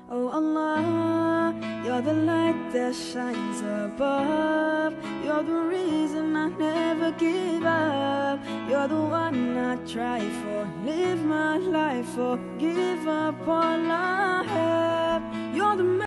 Oh Allah, you're the light that shines above. You're the reason I never give up. You're the one I try for, live my life for, give up all I have.